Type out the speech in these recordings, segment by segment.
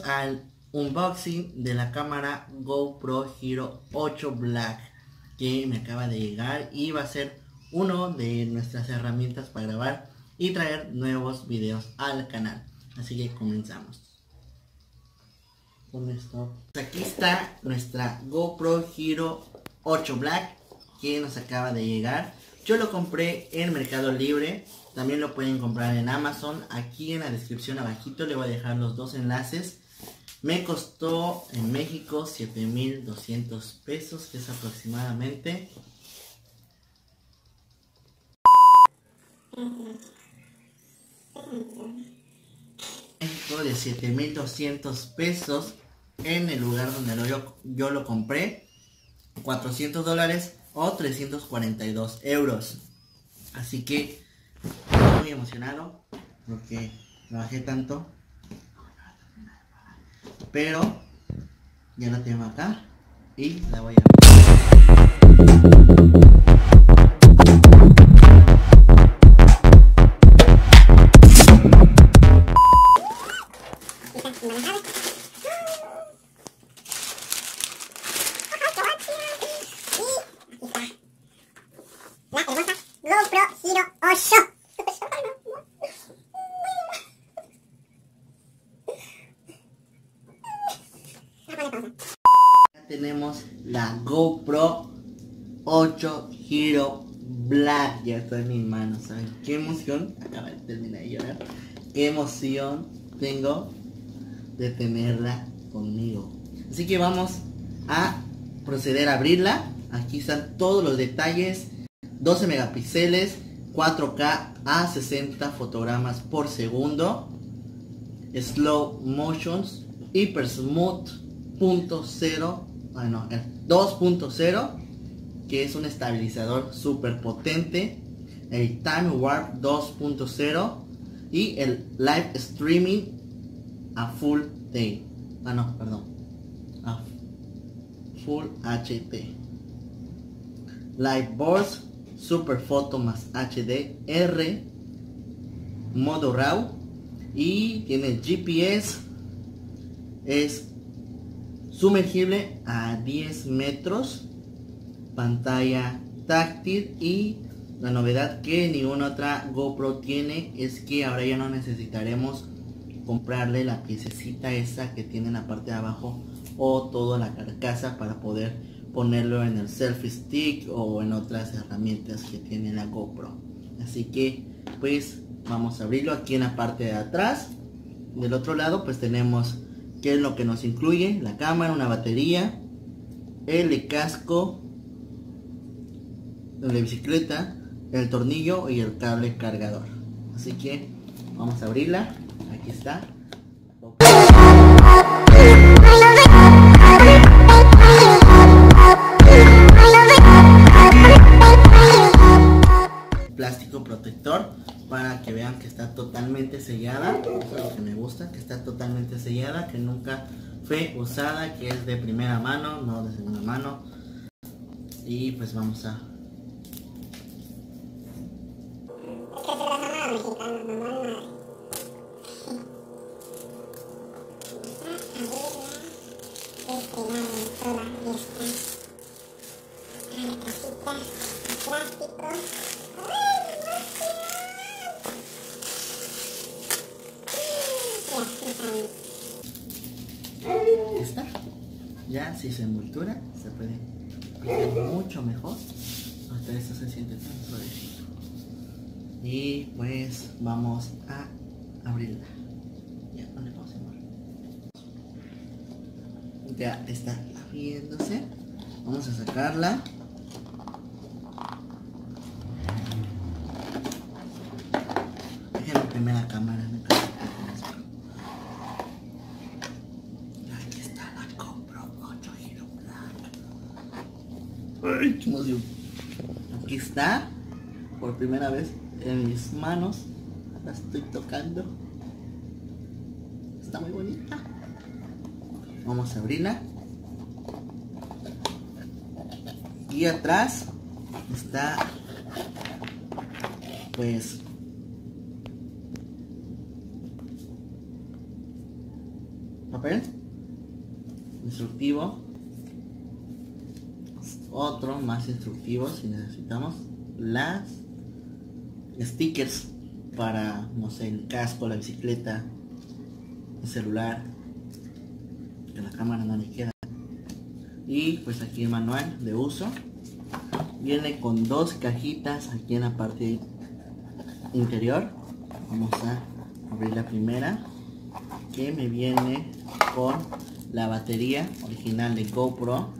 al unboxing de la cámara GoPro Hero 8 Black que me acaba de llegar y va a ser uno de nuestras herramientas para grabar y traer nuevos videos al canal. Así que comenzamos con esto. Aquí está nuestra GoPro Hero 8 Black que nos acaba de llegar. Yo lo compré en Mercado Libre, también lo pueden comprar en Amazon. Aquí en la descripción abajito le voy a dejar los dos enlaces. Me costó en México 7,200 pesos, que es aproximadamente de 7,200 pesos en el lugar donde yo lo compré, $400 o 342 euros. Así que estoy muy emocionado porque trabajé tanto, pero ya la tengo acá y la voy a GoPro Hero 8. Ya tenemos la GoPro 8 Hero Black, ya está en mis manos. ¿Saben qué emoción? Acaba de terminar de llorar. Qué emoción tengo de tenerla conmigo. Así que vamos a proceder a abrirla. Aquí están todos los detalles. 12 megapíxeles, 4K a 60 fotogramas por segundo, slow motions, hyper smooth 2.0, que es un estabilizador súper potente, el time warp 2.0 y el live streaming a full day, a full HT, live burst, super foto más HDR, modo RAW, y tiene GPS, es sumergible a 10 metros, pantalla táctil, y la novedad que ninguna otra GoPro tiene es que ahora ya no necesitaremos comprarle la piececita esa que tiene en la parte de abajo o toda la carcasa para poder ponerlo en el selfie stick o en otras herramientas que tiene la GoPro. Así que pues vamos a abrirlo. Aquí en la parte de atrás, del otro lado, pues tenemos qué es lo que nos incluye: la cámara, una batería, el casco, la bicicleta, el tornillo y el cable cargador. Así que vamos a abrirla. Aquí está. Plástico protector para que vean que está totalmente sellada. Eso es lo que me gusta, que está totalmente sellada, que nunca fue usada, que es de primera mano, no de segunda mano. Y pues vamos a está. Ya sin su envoltura se puede aplicar mucho mejor. Hasta esto se siente tan suavecito. Y pues vamos a abrirla. Ya, no le puedo cerrar. Ya está abriéndose. Vamos a sacarla. Déjenme primero la cámara. Aquí está la GoPro 8 Hero Black. ¡Ay, qué emoción! Aquí está, por primera vez en mis manos. La estoy tocando. Está muy bonita. Vamos a abrirla. Y atrás está pues papel instructivo, otro más instructivo si necesitamos, las stickers para, no sé, el casco, la bicicleta, el celular, que la cámara no le queda. Y pues aquí el manual de uso viene con dos cajitas aquí en la parte interior. Vamos a abrir la primera, que me viene con la batería original de GoPro,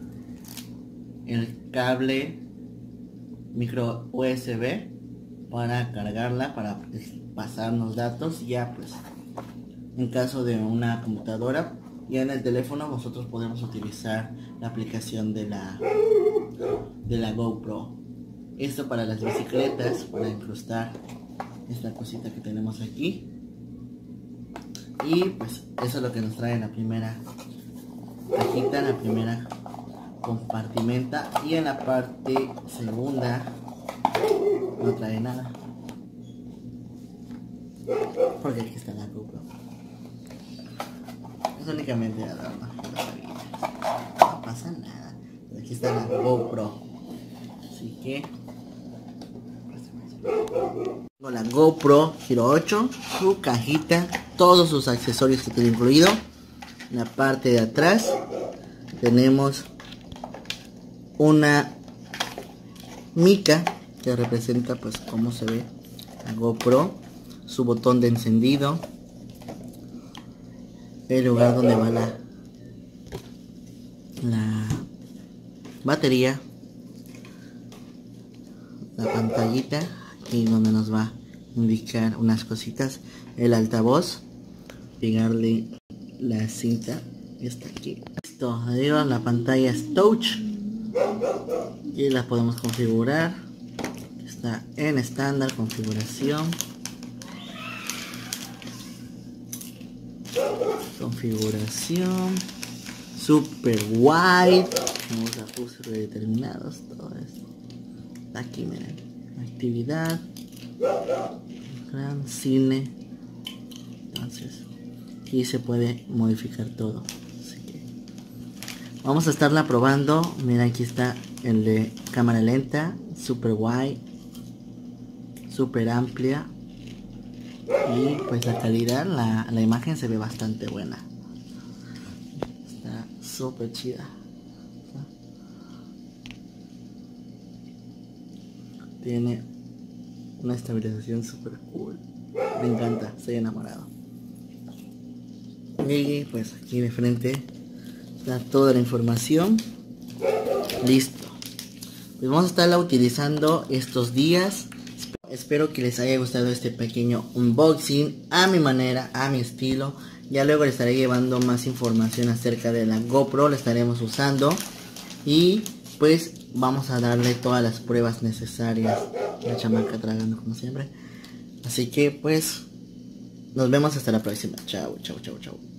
el cable micro USB para cargarla, para pasarnos datos. Ya pues en caso de una computadora, ya en el teléfono nosotros podemos utilizar la aplicación de la GoPro. Esto para las bicicletas, para incrustar esta cosita que tenemos aquí. Y pues eso es lo que nos trae la primera cajita, la primera compartimenta. Y en la parte segunda no trae nada, porque aquí está la GoPro. Es únicamente adorno, no pasa nada. Pero aquí está la GoPro, así que con la GoPro Hero 8, su cajita, todos sus accesorios que tiene incluido. En la parte de atrás tenemos una mica que representa pues cómo se ve la GoPro, su botón de encendido, el lugar donde va la batería, la pantallita aquí donde nos va a indicar unas cositas, el altavoz, pegarle la cinta y está aquí. Listo, adiós, la pantalla es touch y la podemos configurar. Está en estándar, configuración, super wide, vamos a puse predeterminados, todo esto. Aquí miren, actividad, gran cine. Entonces aquí se puede modificar todo, así que vamos a estarla probando. Mira, aquí está el de cámara lenta, super wide, super amplia, y pues la calidad, la imagen se ve bastante buena, está súper chida. Tiene una estabilización super cool, me encanta, estoy enamorado. Y pues aquí de frente está toda la información. Listo, pues vamos a estarla utilizando estos días. Espero que les haya gustado este pequeño unboxing a mi manera, a mi estilo. Ya luego les estaré llevando más información acerca de la GoPro, la estaremos usando. Y pues vamos a darle todas las pruebas necesarias. La chamaca tragando como siempre. Así que pues nos vemos hasta la próxima. Chao, chao, chao, chao.